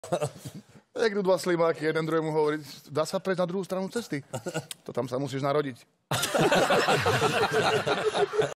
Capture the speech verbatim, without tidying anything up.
Jak idú dva slimáky, jeden druhému hovorí, dá sa prejsť na druhú stranu cesty. To tam sa musíš narodiť.